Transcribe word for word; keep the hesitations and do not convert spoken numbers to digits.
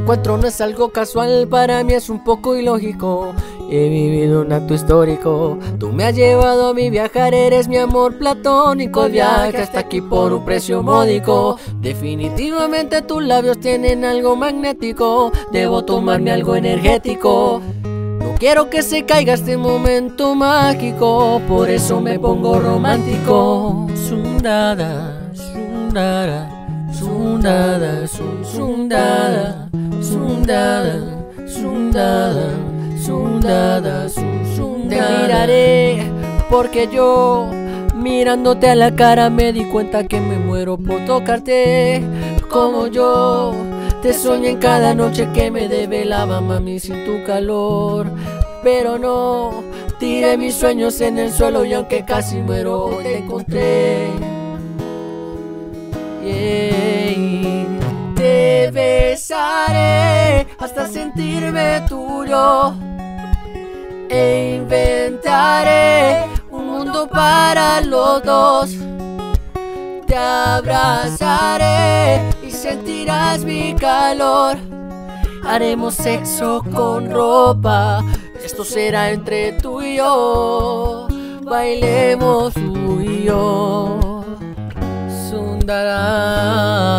encuentro no es algo casual, para mí es un poco ilógico. He vivido un acto histórico, tú me has llevado a mi viajar, eres mi amor platónico. El viaje hasta aquí por un precio módico. Definitivamente tus labios tienen algo magnético, debo tomarme algo energético. No quiero que se caiga este momento mágico, por eso me pongo romántico. Sundada, sundada, sundada, sundada, sundada, sundada, sundada, sundada. Te miraré porque yo, mirándote a la cara, me di cuenta que me muero por tocarte. Como yo te soñé en cada noche que me desvelaba, mami, sin tu calor. Pero no, tiré mis sueños en el suelo y aunque casi muero, te encontré. Yeah. Te besaré hasta sentirme tuyo e inventaré un mundo para los dos. Te abrazaré y sentirás mi calor. Haremos sexo con ropa, esto será entre tú y yo. Bailemos tú y yo. Sundara.